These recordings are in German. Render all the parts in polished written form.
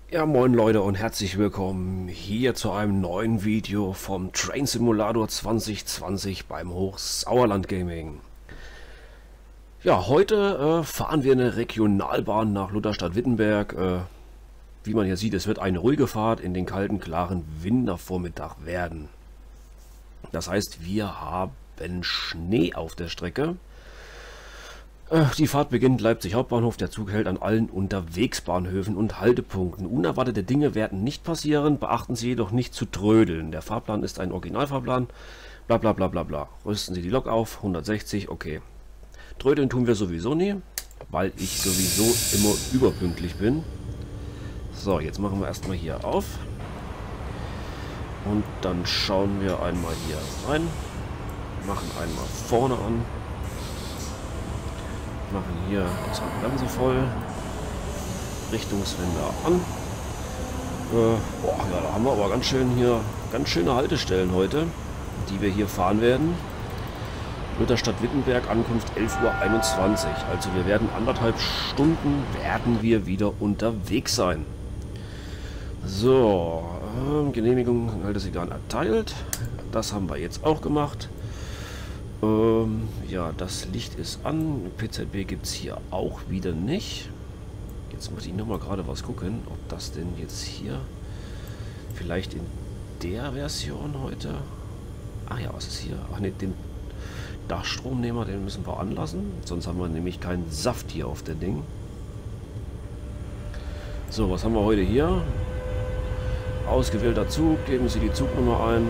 Ja, moin Leute und herzlich willkommen hier zu einem neuen Video vom Train Simulator 2020 beim Hochsauerland Gaming. Ja, heute fahren wir eine Regionalbahn nach Lutherstadt-Wittenberg. Wie man hier sieht, es wird eine ruhige Fahrt in den kalten, klaren Wintervormittag werden. Das heißt, wir haben Schnee auf der Strecke. Die Fahrt beginnt Leipzig Hauptbahnhof. Der Zug hält an allen Unterwegsbahnhöfen und Haltepunkten. Unerwartete Dinge werden nicht passieren. Beachten Sie jedoch nicht zu trödeln. Der Fahrplan ist ein Originalfahrplan. Bla bla bla bla bla. Rüsten Sie die Lok auf. 160, okay. Trödeln tun wir sowieso nie, weil ich sowieso immer überpünktlich bin. So, jetzt machen wir erstmal hier auf. Und dann schauen wir einmal hier rein. Machen einmal vorne an. Machen hier das Bremse voll, Richtungswender an. Ja, da haben wir aber ganz schöne Haltestellen heute, die wir hier fahren werden. Lutherstadt-Wittenberg, Ankunft 11:21 Uhr. Also wir werden 1,5 Stunden wieder unterwegs sein. So, Genehmigung, Haltesignal erteilt. Das haben wir jetzt auch gemacht. Ja, das Licht ist an. PZB gibt es hier auch wieder nicht. Jetzt muss ich noch mal gerade was gucken, ob das denn jetzt hier vielleicht in der Version heute... Ach ja, was ist hier? Ach ne, den Dachstromnehmer, den müssen wir anlassen. Sonst haben wir nämlich keinen Saft hier auf dem Ding. So, was haben wir heute hier? Ausgewählter Zug. Geben Sie die Zugnummer ein.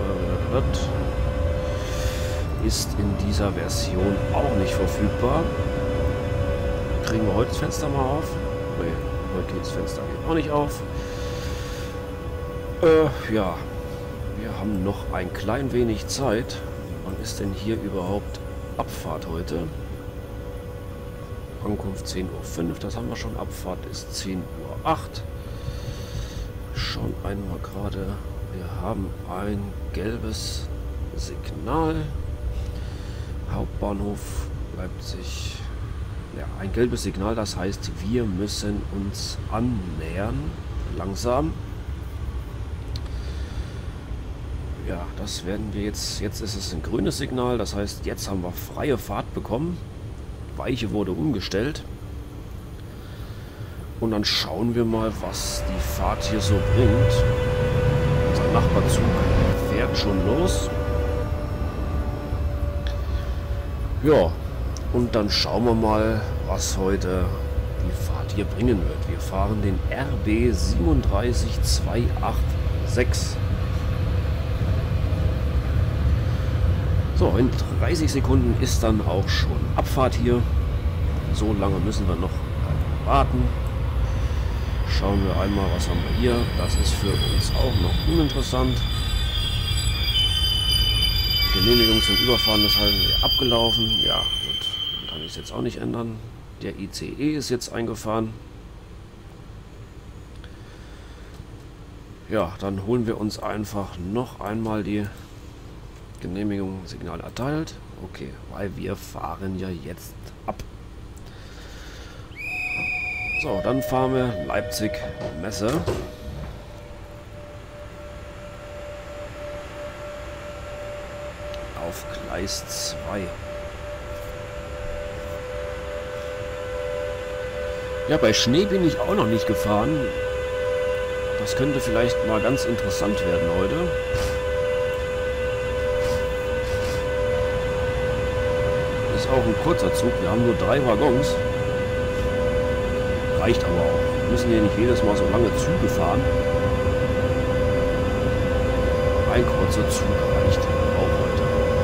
Ist in dieser Version auch nicht verfügbar. Kriegen wir heute das Fenster mal auf? Nee, heute geht das Fenster auch nicht auf. Ja, wir haben noch ein klein wenig Zeit. Wann ist denn hier überhaupt Abfahrt heute? Ankunft 10:05 Uhr, das haben wir schon. Abfahrt ist 10:08 Uhr. Schon einmal gerade. Wir haben ein gelbes Signal. Hauptbahnhof Leipzig. Ja, ein gelbes Signal, das heißt, wir müssen uns annähern. Langsam. Ja, das werden wir jetzt. Jetzt ist es ein grünes Signal, das heißt, jetzt haben wir freie Fahrt bekommen. Weiche wurde umgestellt. Und dann schauen wir mal, was die Fahrt hier so bringt. Unser Nachbarzug fährt schon los. Ja, und dann schauen wir mal, was heute die Fahrt hier bringen wird. Wir fahren den RB 37286. So, in 30 Sekunden ist dann auch schon Abfahrt hier. So lange müssen wir noch warten. Schauen wir einmal, was haben wir hier. Das ist für uns auch noch uninteressant. Genehmigung zum Überfahren des Halten abgelaufen. Ja, gut. Kann ich es jetzt auch nicht ändern. Der ICE ist jetzt eingefahren. Ja, dann holen wir uns einfach noch einmal die Genehmigung, Signal erteilt. Okay, weil wir fahren ja jetzt ab. So, dann fahren wir Leipzig Messe. Auf Gleis 2. Ja, bei Schnee bin ich auch noch nicht gefahren. Das könnte vielleicht mal ganz interessant werden heute. Ist auch ein kurzer Zug. Wir haben nur 3 Waggons. Reicht aber auch. Wir müssen hier nicht jedes Mal so lange Züge fahren. Ein kurzer Zug reicht auch heute.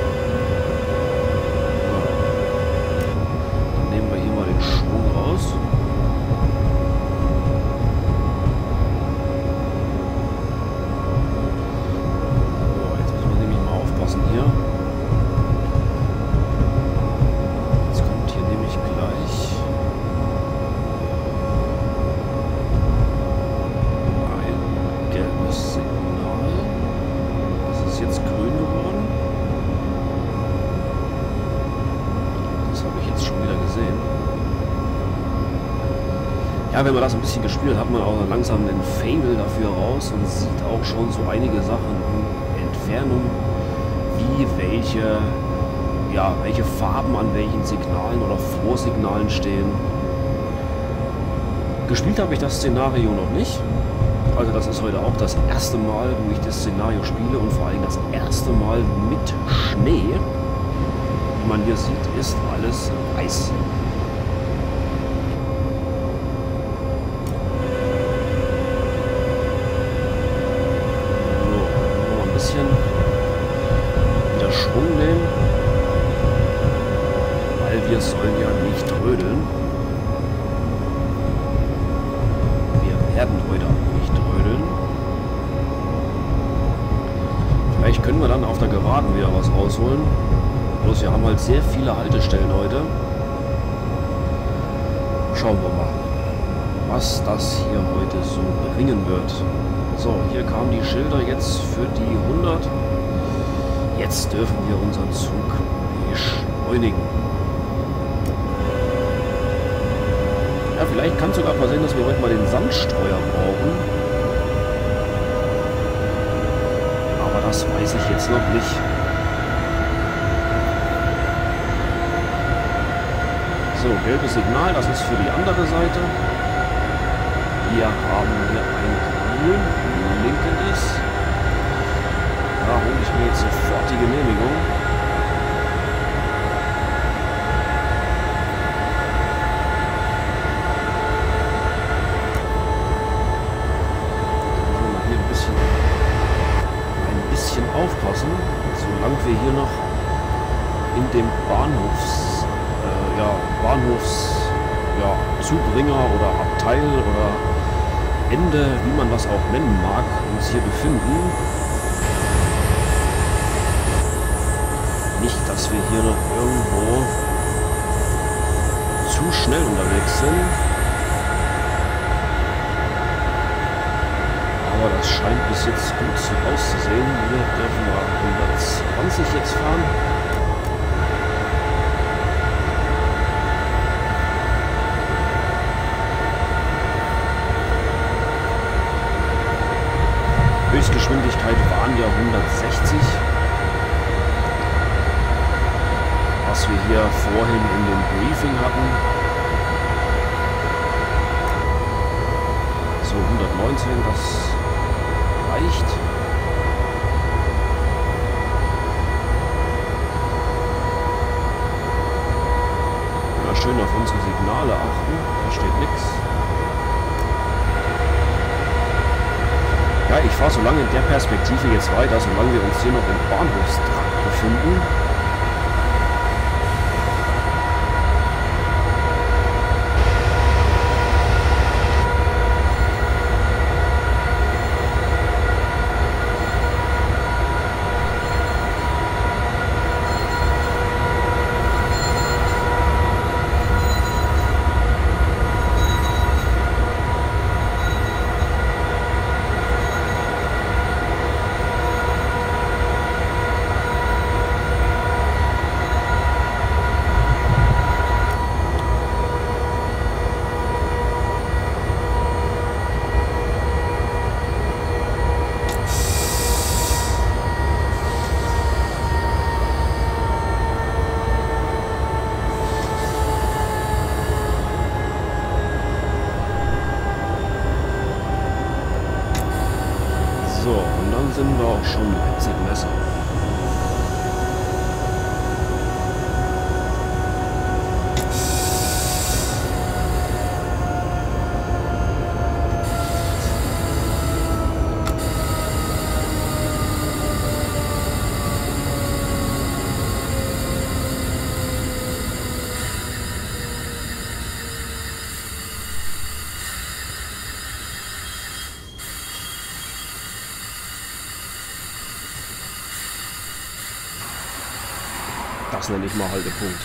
Nehmen wir hier mal den Schwung raus. So, jetzt müssen wir nämlich mal aufpassen hier. Jetzt kommt hier nämlich gleich ein gelbes Signal. Das ist jetzt grün geworden. Ja, wenn man das ein bisschen gespielt hat, hat man auch langsam einen Faible dafür raus und sieht auch schon so einige Sachen in Entfernung, wie welche Farben an welchen Signalen oder Vorsignalen stehen. Gespielt habe ich das Szenario noch nicht. Also das ist heute auch das erste Mal, wo ich das Szenario spiele und vor allem das erste Mal mit Schnee. Wie man hier sieht, ist alles weiß. So, noch ein bisschen wieder Schwung nehmen, weil wir sollen ja nicht trödeln. Wir werden heute auch nicht trödeln. Vielleicht können wir dann auf der Geraden wieder was rausholen. Bloß wir haben halt sehr viele Haltestellen heute. Schauen wir mal, was das hier heute so bringen wird. So, hier kamen die Schilder jetzt für die 100. Jetzt dürfen wir unseren Zug beschleunigen. Ja, vielleicht kann es sogar passieren, dass wir heute mal den Sandstreuer brauchen. Aber das weiß ich jetzt noch nicht. So, gelbes Signal, das ist für die andere Seite. Wir haben hier ein Grün, blinkendes. Da hole ich mir jetzt sofort die Genehmigung. Aufpassen, solange wir hier noch in dem Zubringer oder Abteil oder Ende, wie man das auch nennen mag, uns hier befinden. Nicht, dass wir hier noch irgendwo zu schnell unterwegs sind. Aber das scheint bis jetzt gut auszusehen. Wir dürfen mal 120 jetzt fahren. Höchstgeschwindigkeit waren ja 160. Was wir hier vorhin in dem Briefing hatten. So 119, das reicht. Ja, schön auf unsere Signale achten. Da steht nichts. Ja, ich fahre so lange in der Perspektive jetzt weiter, solange wir uns hier noch im Bahnhofstrakt befinden. So, und dann sind wir auch schon Leipzig-Messer. Das nenne ich mal Haltepunkt.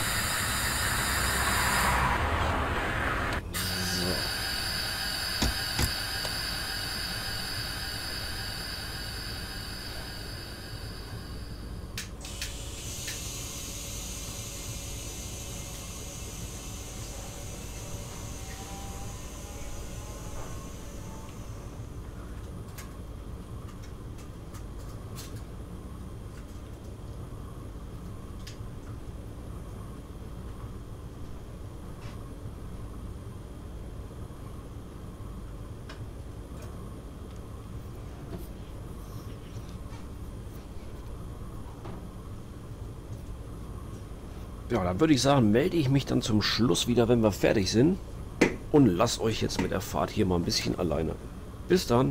So. Ja, dann würde ich sagen, melde ich mich dann zum Schluss wieder, wenn wir fertig sind. Und lasst euch jetzt mit der Fahrt hier mal ein bisschen alleine. Bis dann.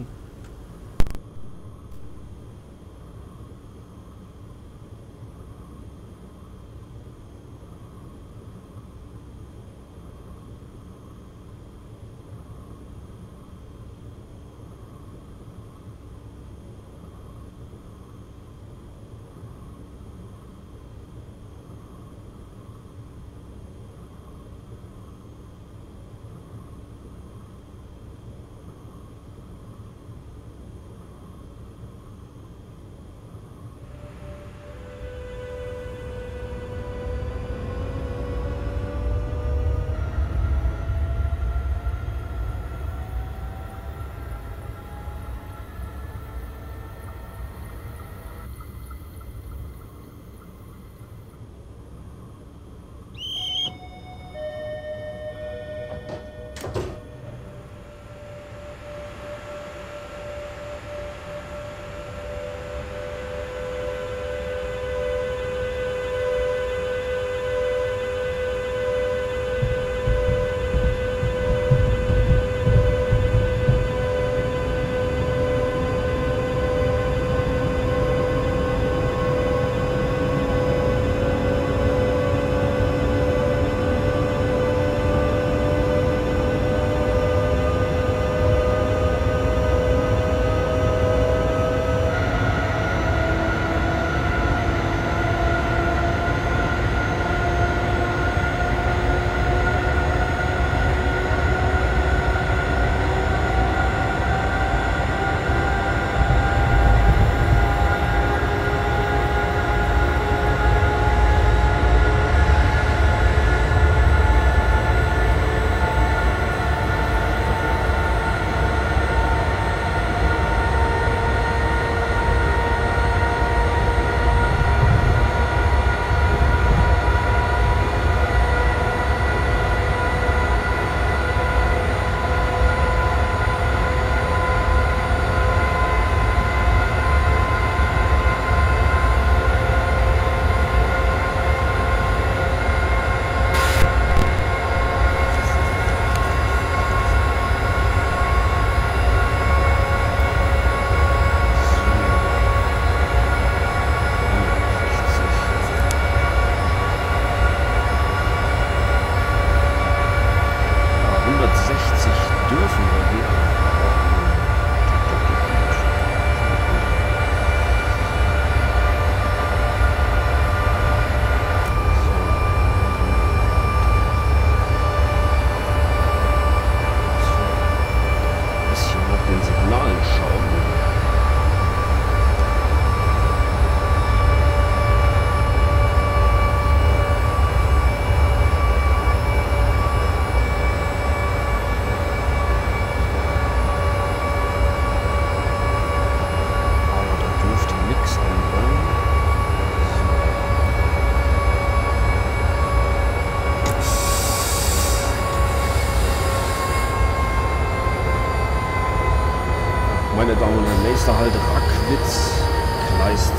Meine Damen und Herren, nächster Halt Rackwitz, Gleis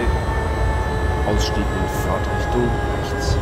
2, Ausstieg in Fahrtrichtung rechts.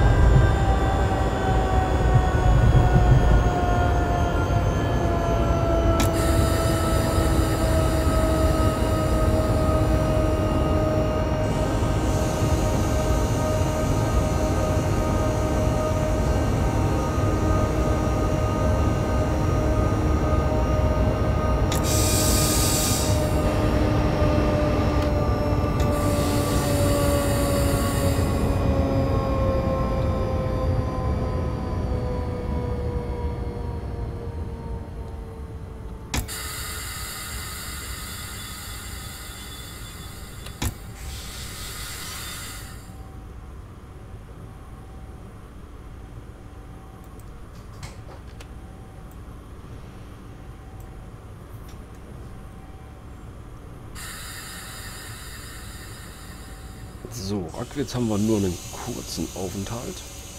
So, Rackwitz haben wir nur einen kurzen Aufenthalt.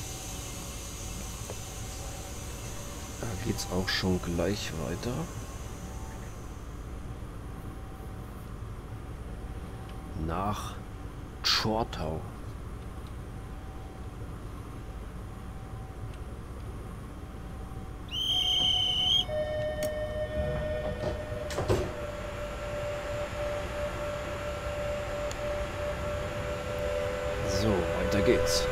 Da geht es auch schon gleich weiter. Nach Tschortau. weiter geht's.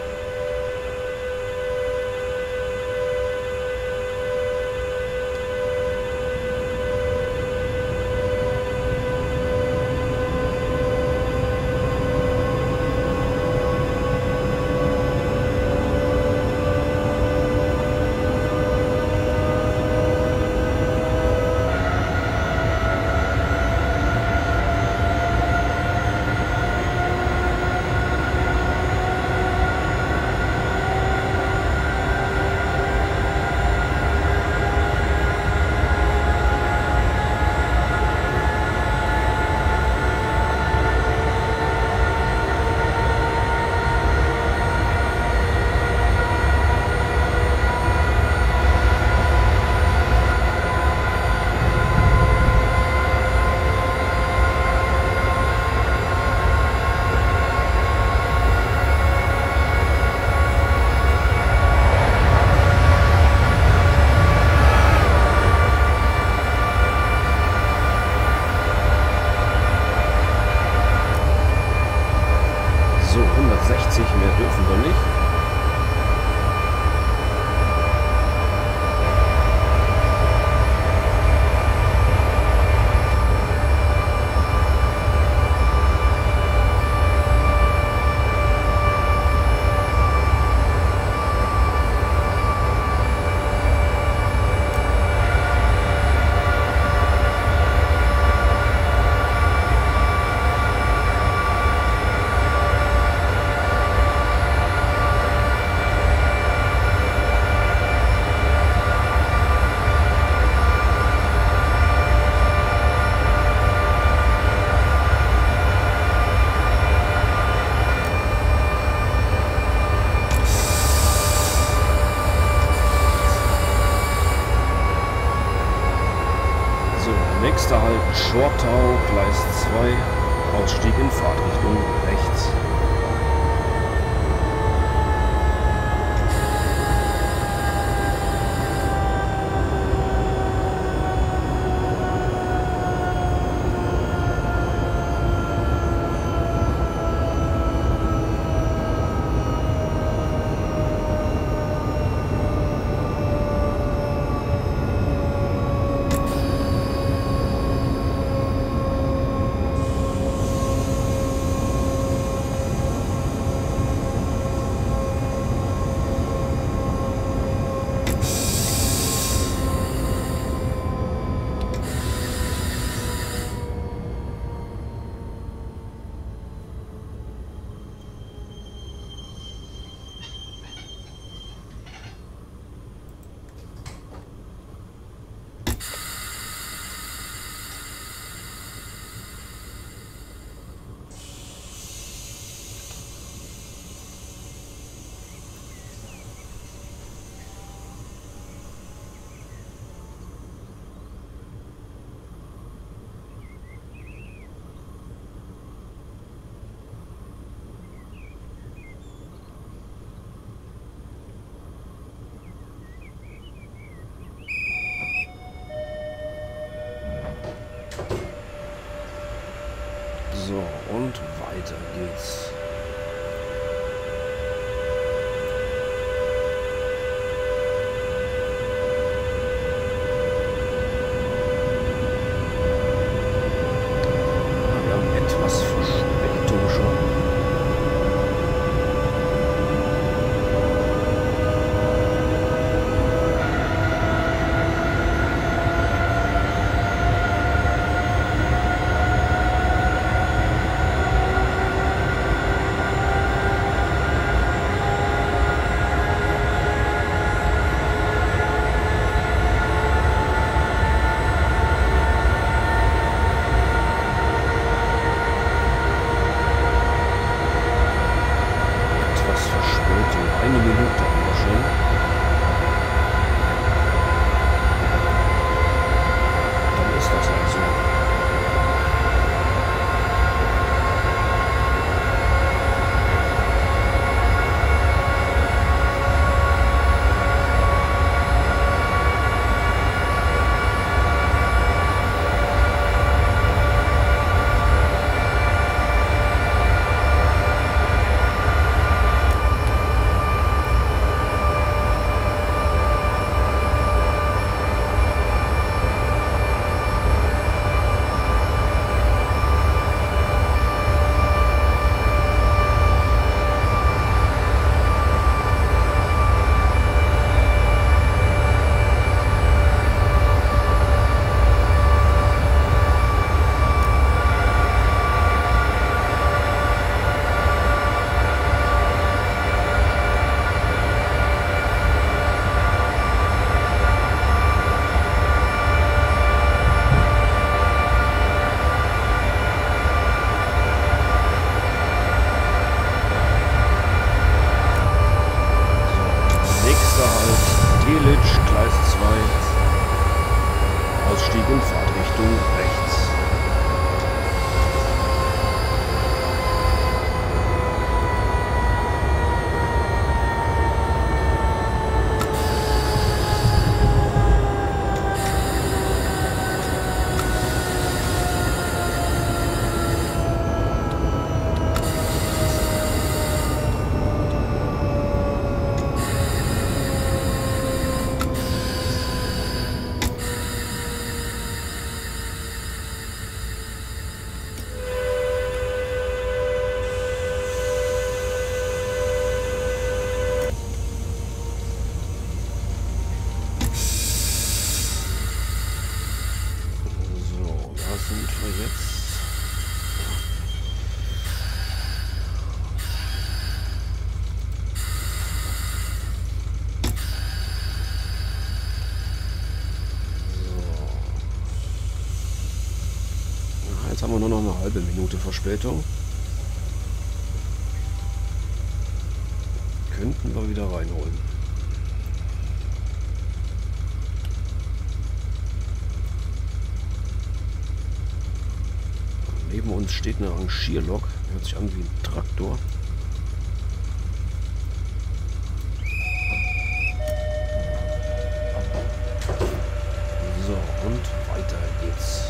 So, 160 mehr dürfen wir nicht. Nächster Halt Schortau, Gleis 2, Ausstieg in Fahrtrichtung rechts. So, und weiter geht's. Wir haben etwas Verspätung schon. Ausstieg in Fahrtrichtung rechts. Sind wir jetzt? So. Jetzt haben wir nur noch eine halbe Minute Verspätung. Könnten wir wieder reinholen. Neben uns steht eine Rangierlok. Hört sich an wie ein Traktor. So, und weiter geht's.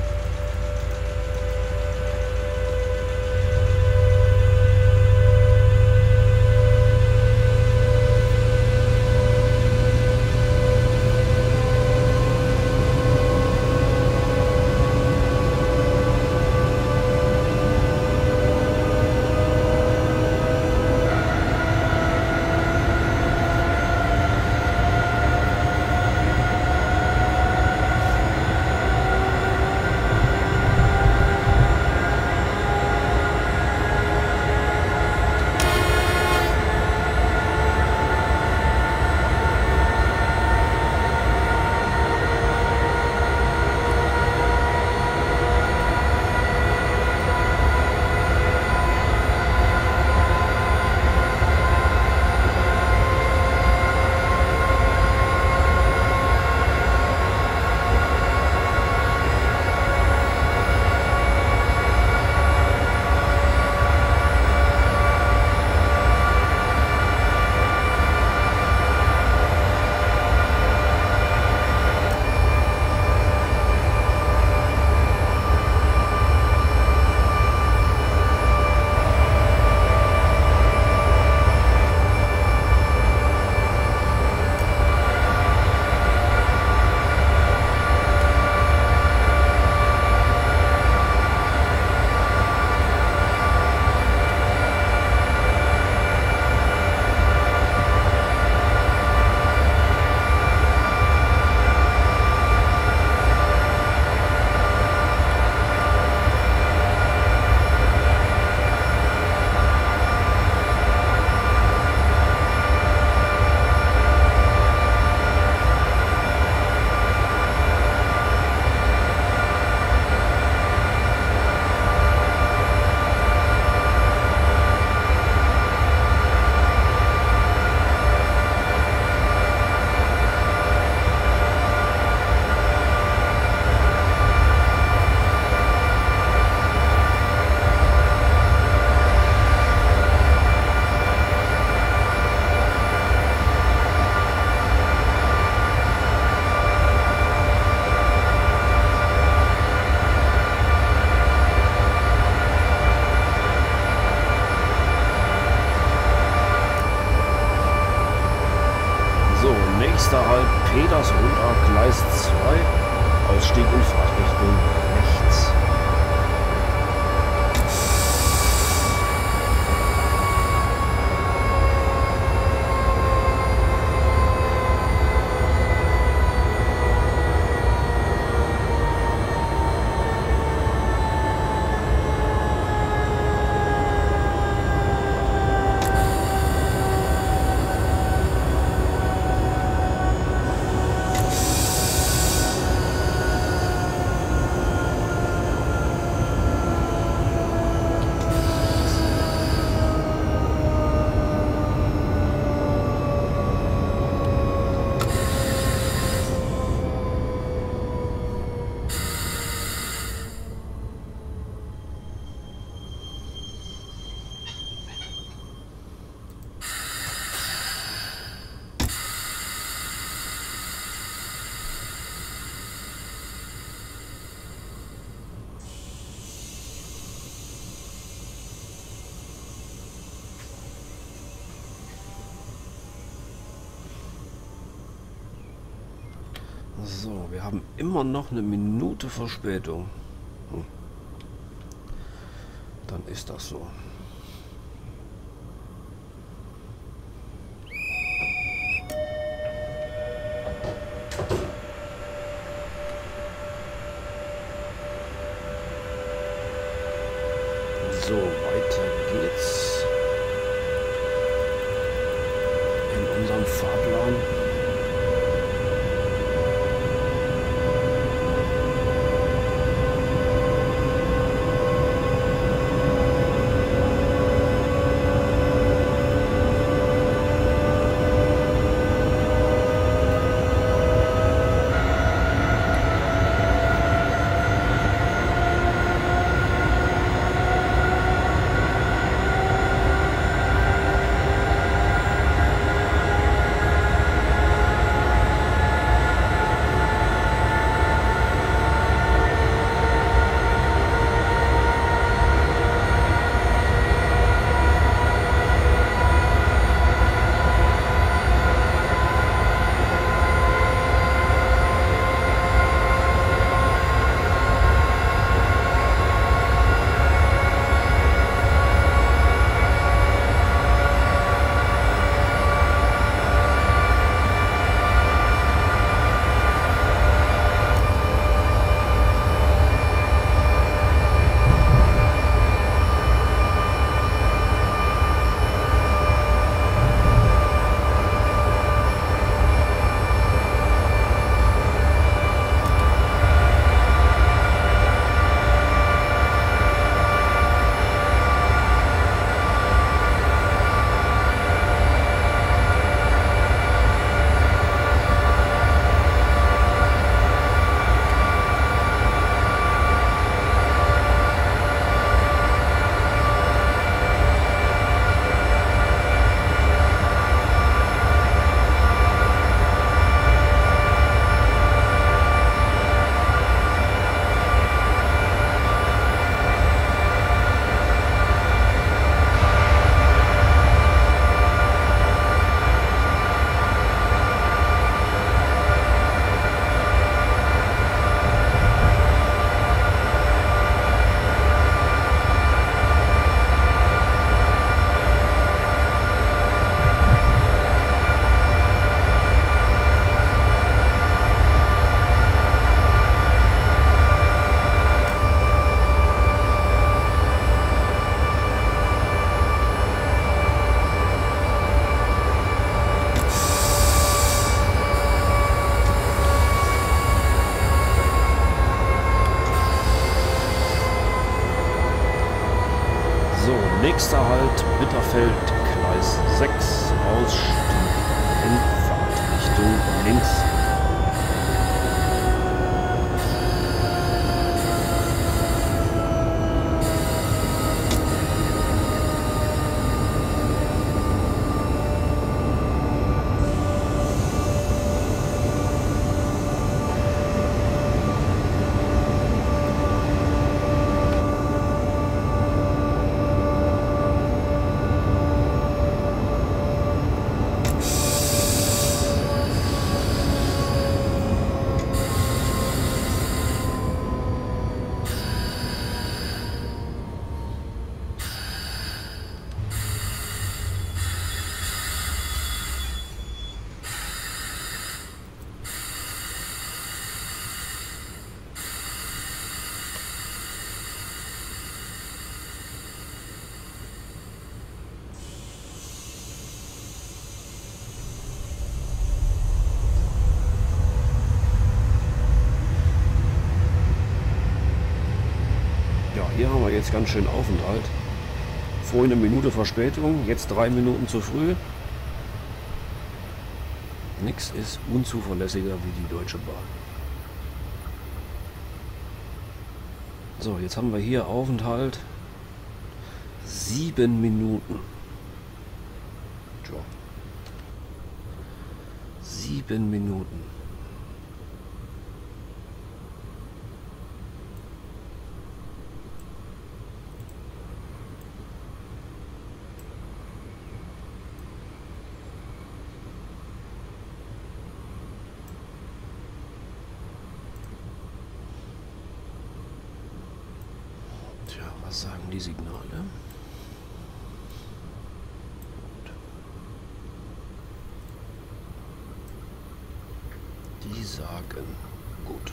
Nächster Halt Petersruder, Gleis 2, Ausstieg in Fahrtrichtung rechts. So, wir haben immer noch eine Minute Verspätung. Dann ist das so. So, weiter geht's in unserem Fahrplan. Nächster Halt, Bitterfeld, Gleis 6, Ausstieg, Endfahrt Richtung links. Hier haben wir jetzt ganz schön Aufenthalt. Vorhin eine Minute Verspätung, jetzt 3 Minuten zu früh. Nix ist unzuverlässiger wie die Deutsche Bahn. So, jetzt haben wir hier Aufenthalt 7 Minuten. Tja. 7 Minuten. Was sagen die Signale? Die sagen gut.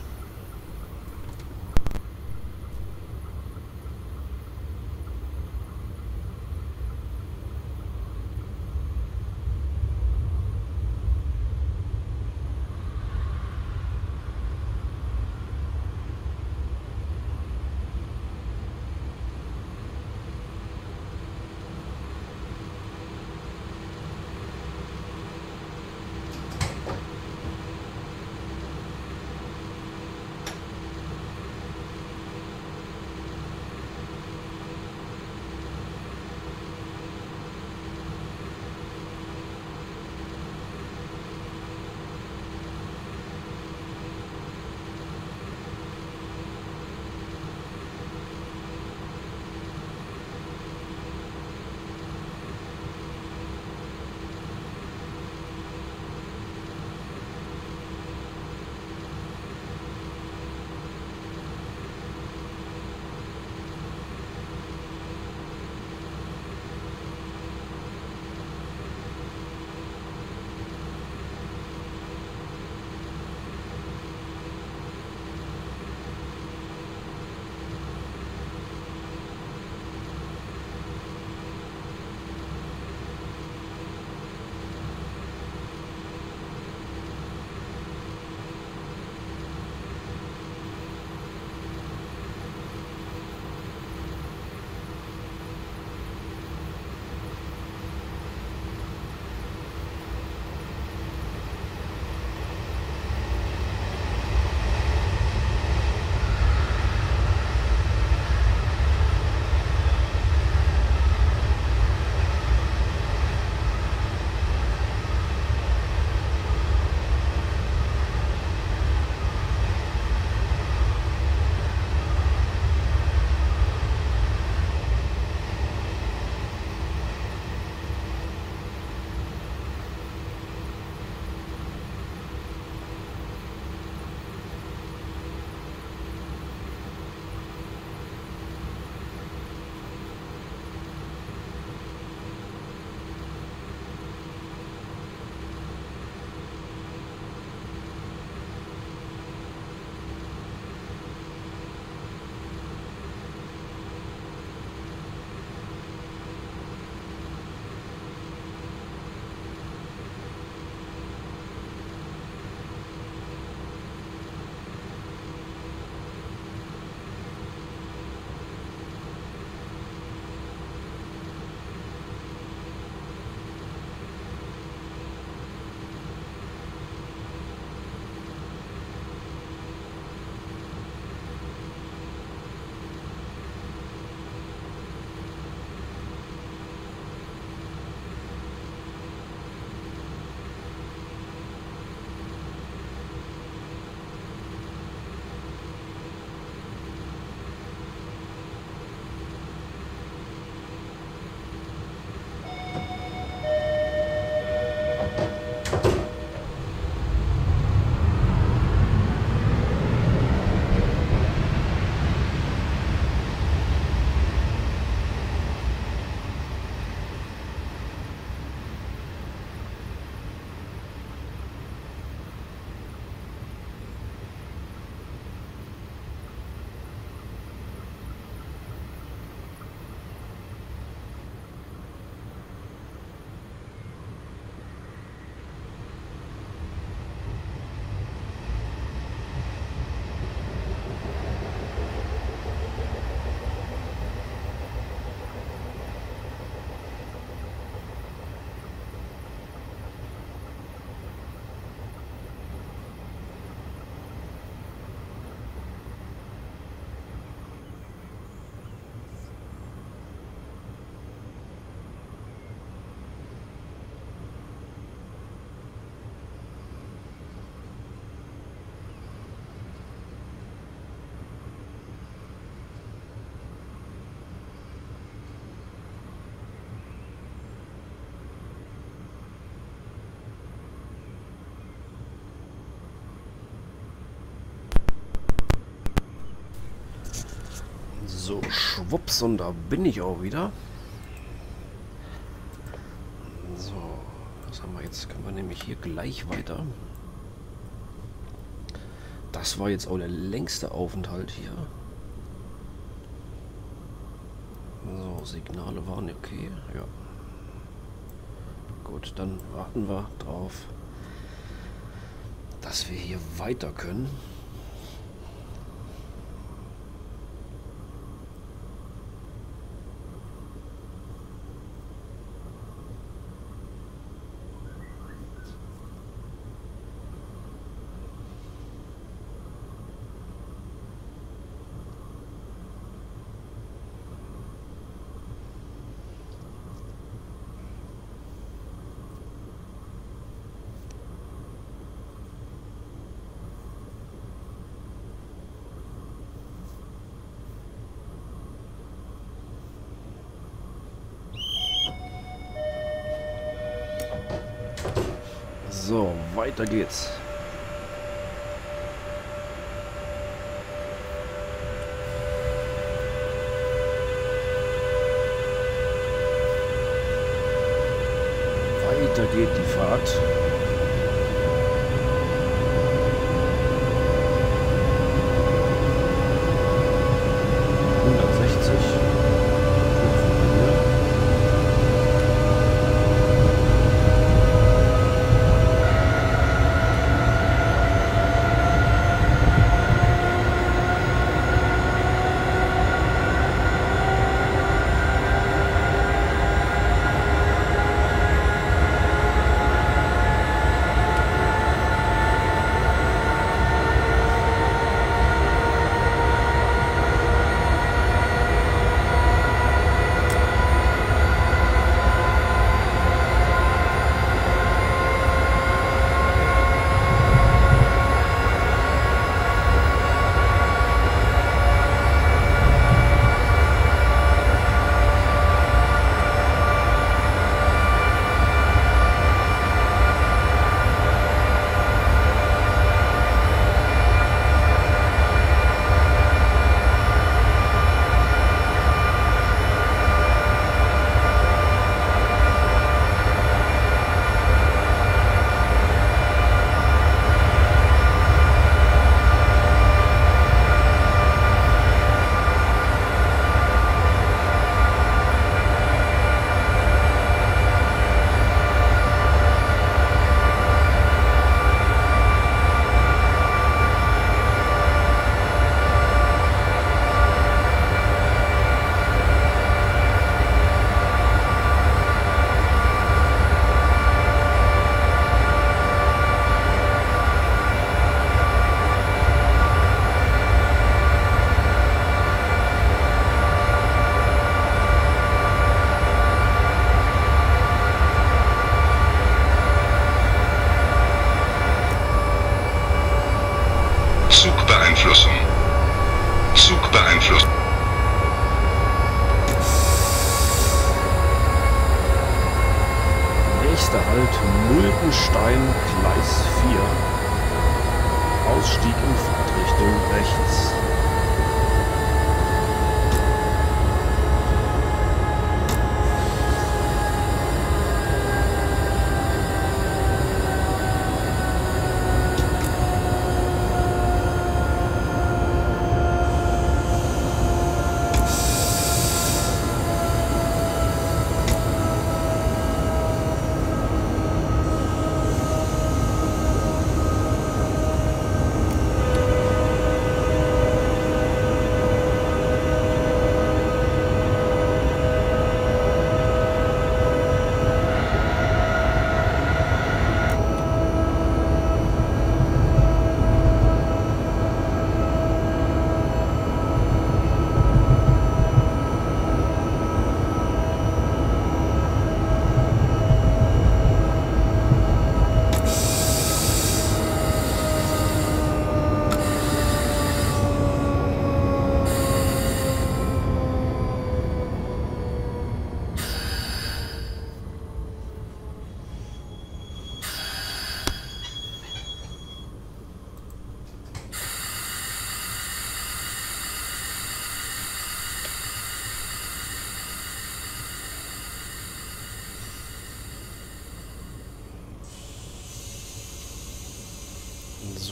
So, schwupps, und da bin ich auch wieder. So, was haben wir jetzt? Können wir nämlich hier gleich weiter. Das war jetzt auch der längste Aufenthalt hier. So, Signale waren okay, ja. Gut, dann warten wir drauf, dass wir hier weiter können. So, weiter geht's. Weiter geht die Fahrt.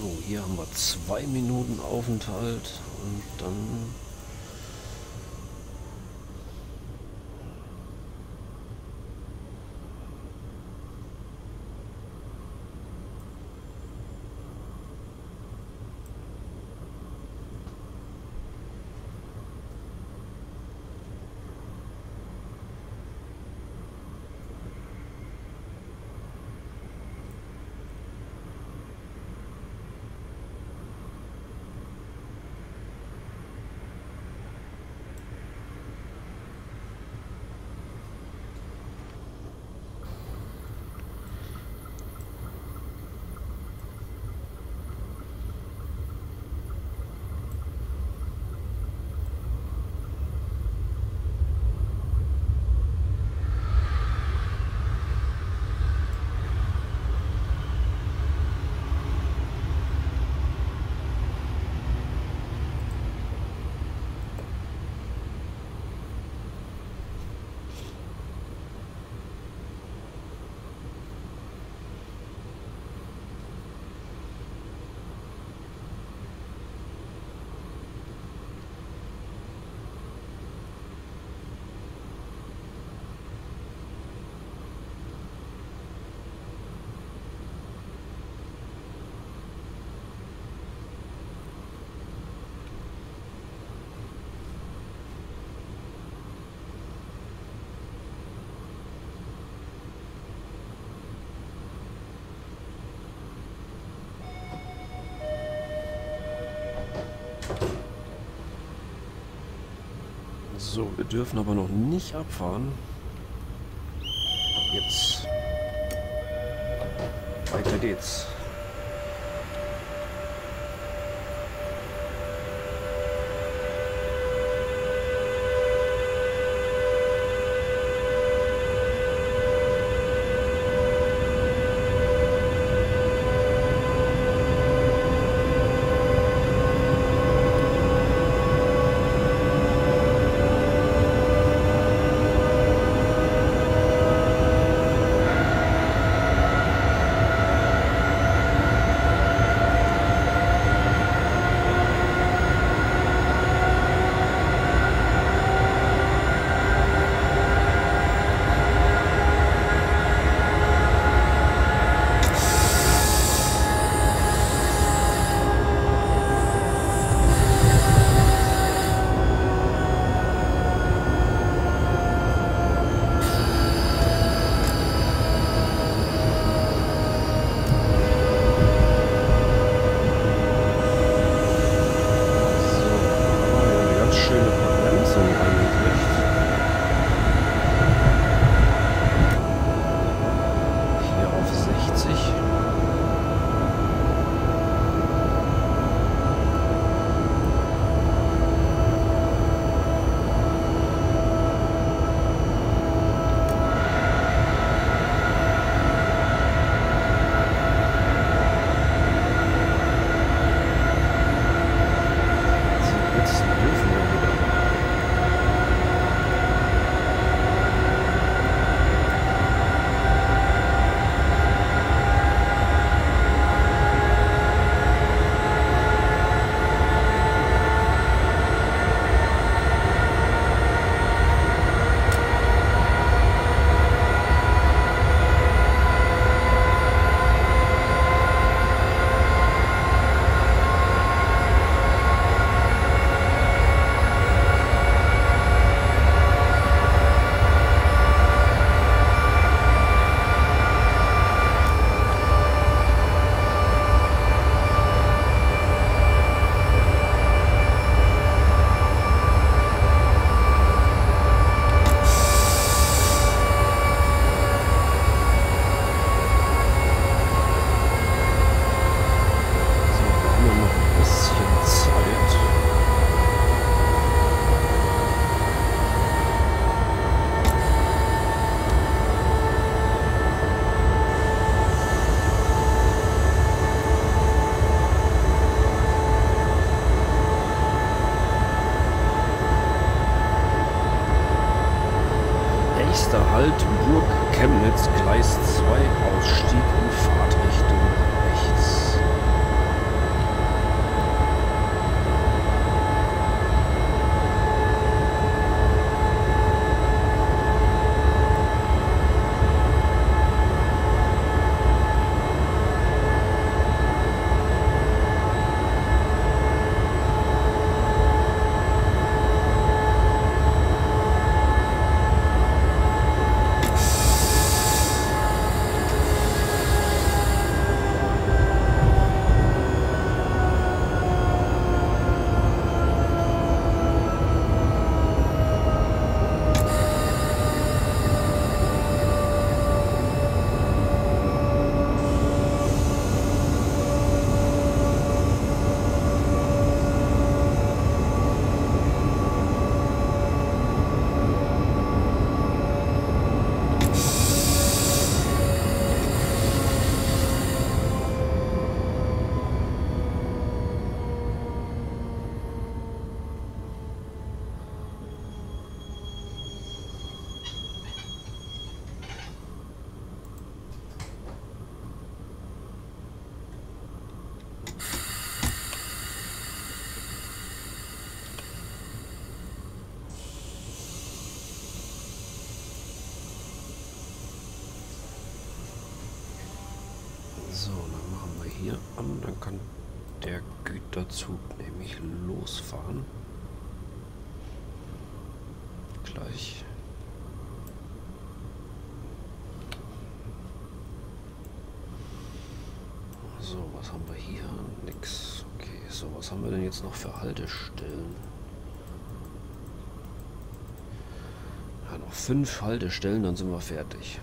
So, hier haben wir 2 Minuten Aufenthalt und dann... So, wir dürfen aber noch nicht abfahren. Jetzt. Weiter geht's. Nächster Halt Burg Chemnitz, Gleis 2, Ausstieg in Fahrtrichtung rechts. hier an, dann kann der Güterzug nämlich losfahren. Gleich. So, was haben wir hier? Nix. Okay, so, was haben wir denn jetzt noch für Haltestellen? Ja, noch 5 Haltestellen, dann sind wir fertig.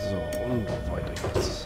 So, und weiter geht's.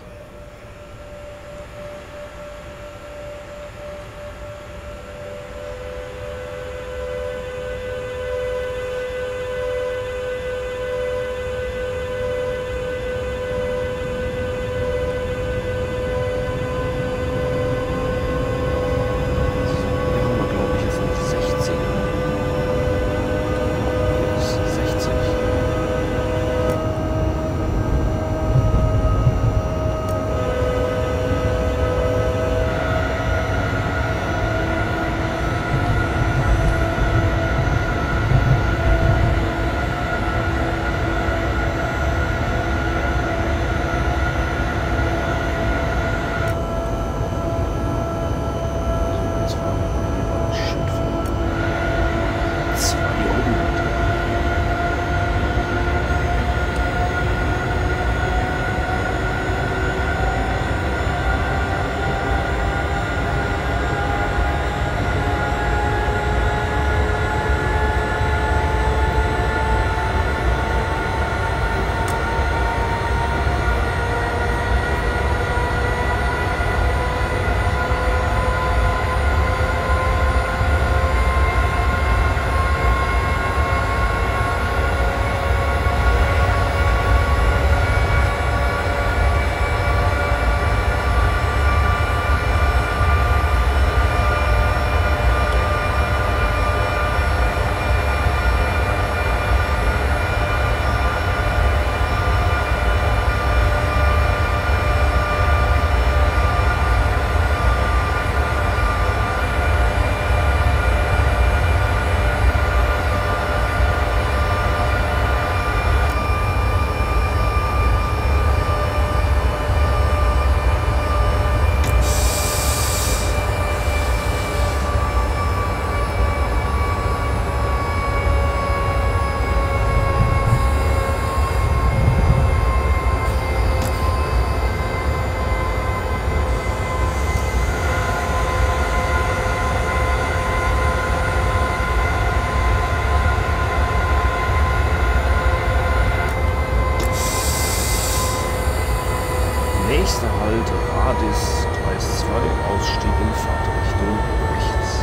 Nächster Halt, Radis, Gleis 2, Ausstieg in Fahrtrichtung rechts.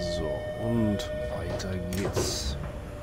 So, und weiter geht's.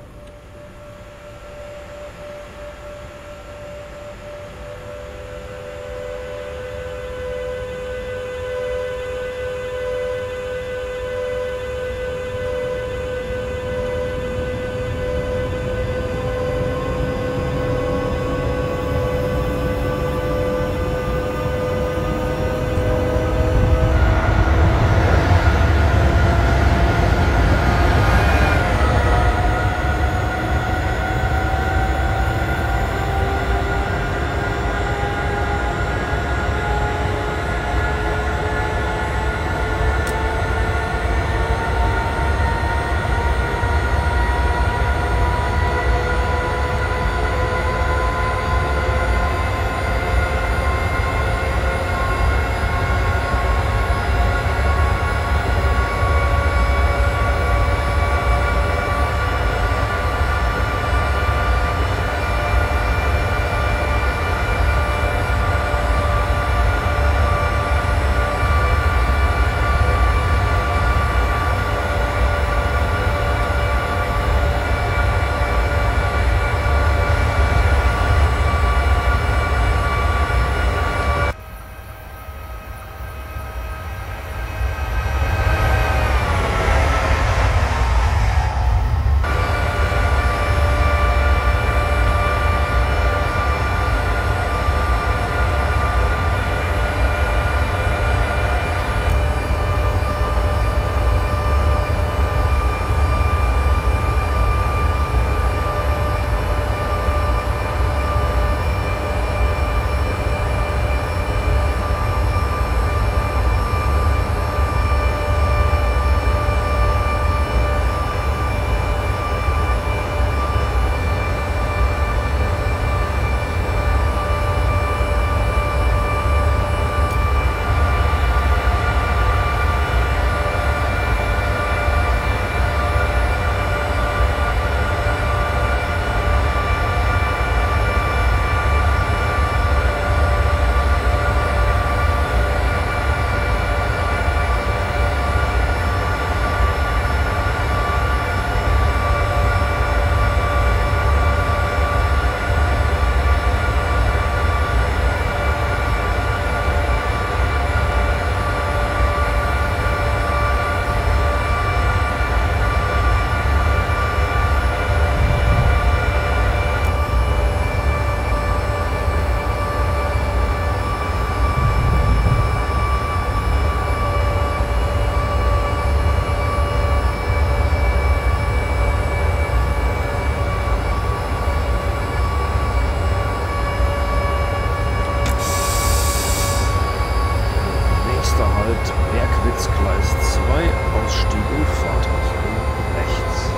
Bergwitz Gleis 2, Ausstieg und Fahrtrichtung rechts.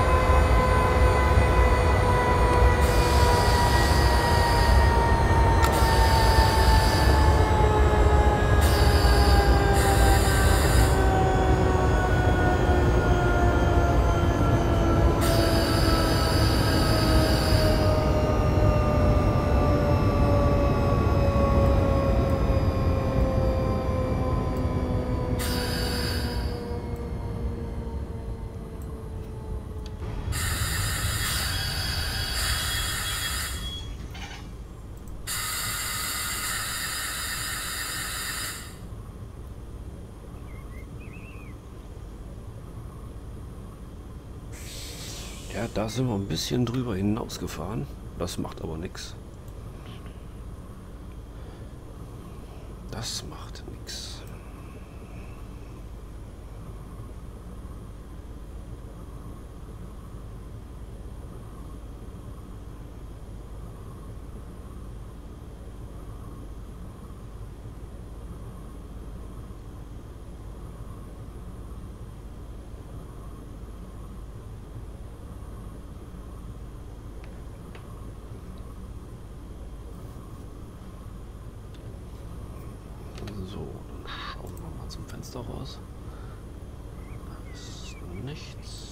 Ja, da sind wir ein bisschen drüber hinausgefahren. Das macht aber nichts. Das macht nichts. So, dann schauen wir mal zum Fenster raus. Da ist nichts.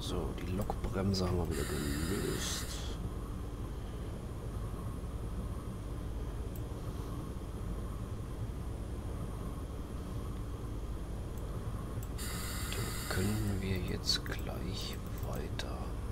So, die Lokbremse haben wir wieder gelöst. Dann können wir jetzt gleich weiter.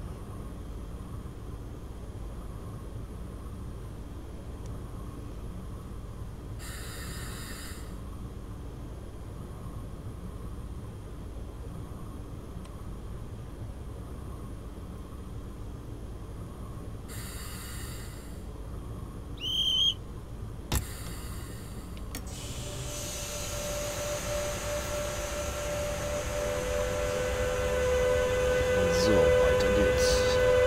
So, weiter geht's.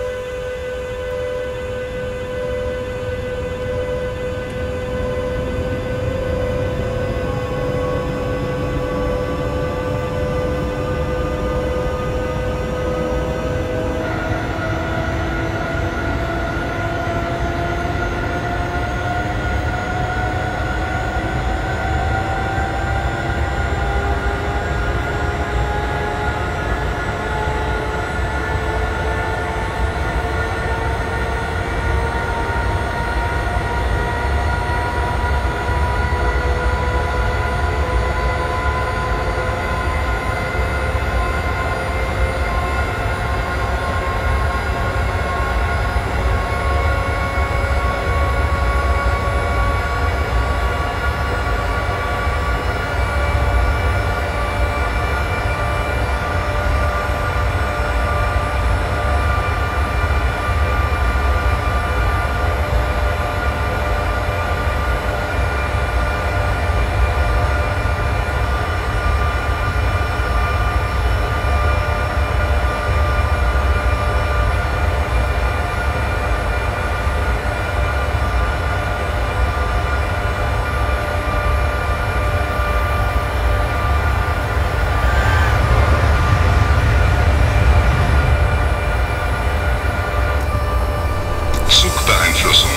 Zugbeeinflussung.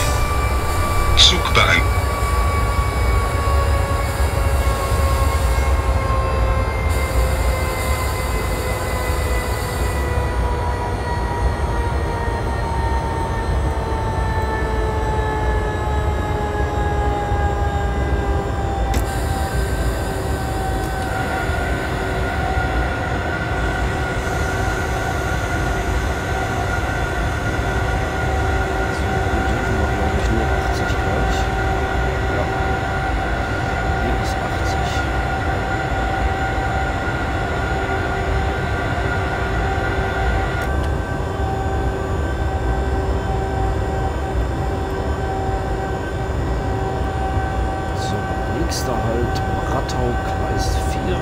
Nächster Halt Brattau, Gleis 4.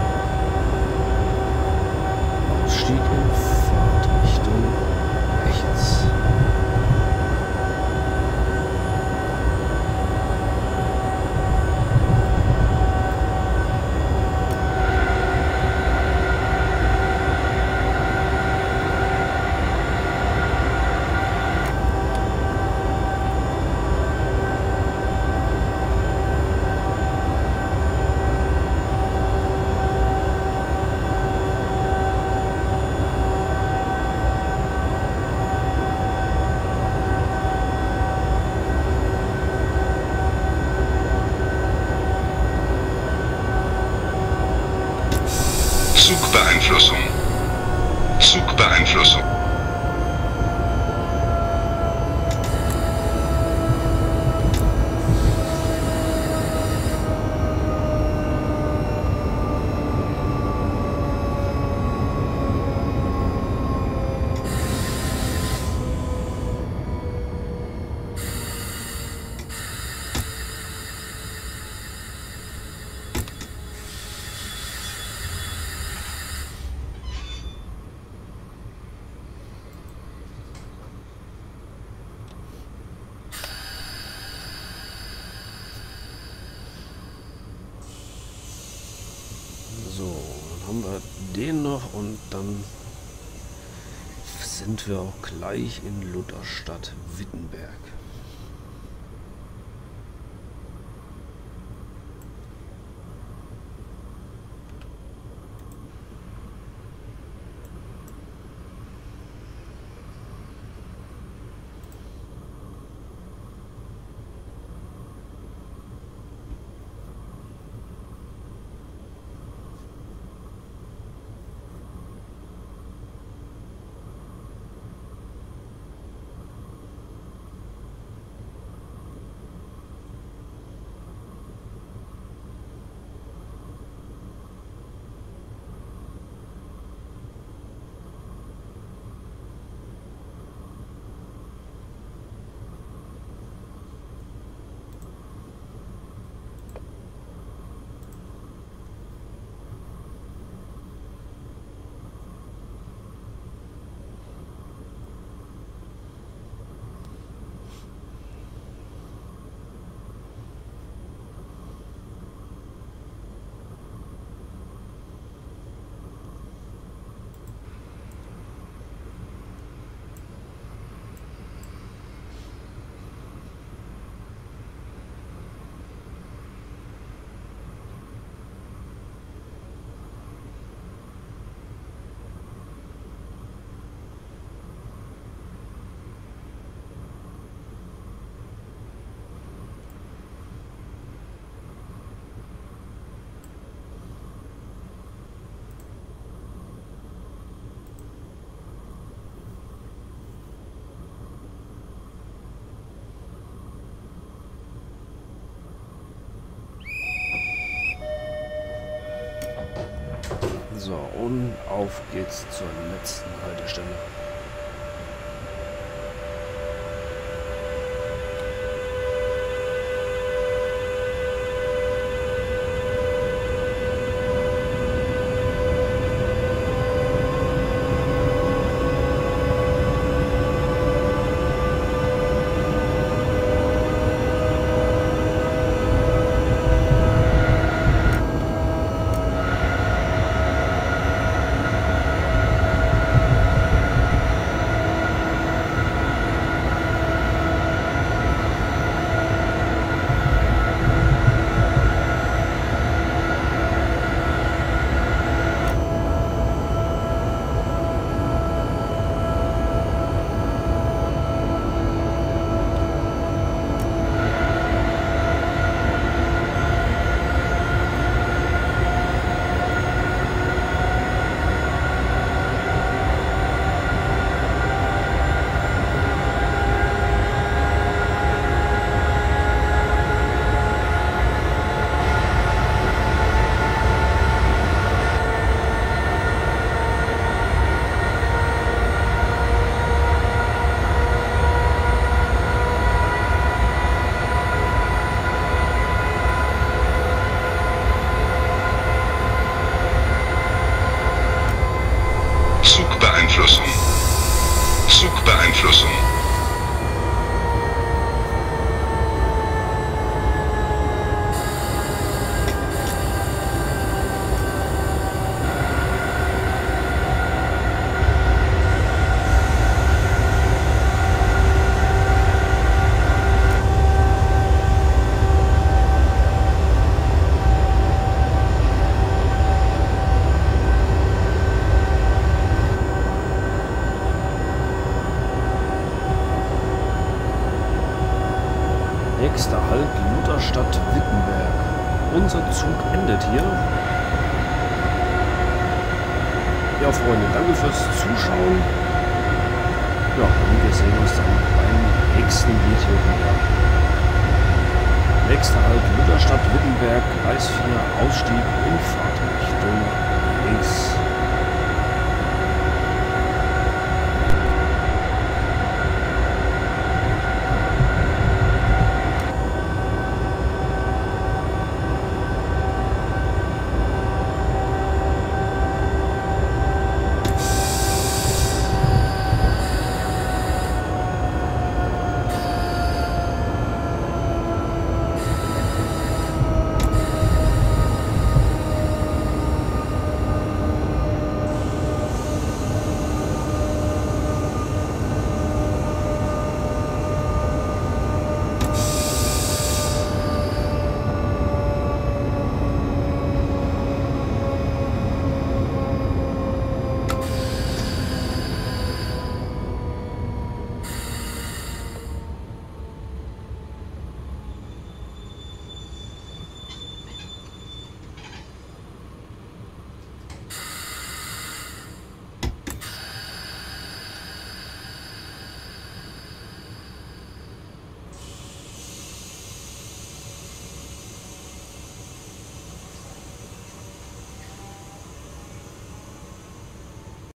Ausstieg in Fahrtrichtung rechts. Zugbeeinflussung. So, dann haben wir den noch und dann sind wir auch gleich in Lutherstadt-Wittenberg. und auf geht's zur letzten Haltestelle. Zugbeeinflussung. Zugbeeinflussung. Nächster Halt Lutherstadt Wittenberg. Unser Zug endet hier. Ja, Freunde, danke fürs Zuschauen. Ja, und wir sehen uns dann beim nächsten Video wieder. Nächster Halt Lutherstadt Wittenberg, Gleis 4, Ausstieg und Fahrtrichtung links.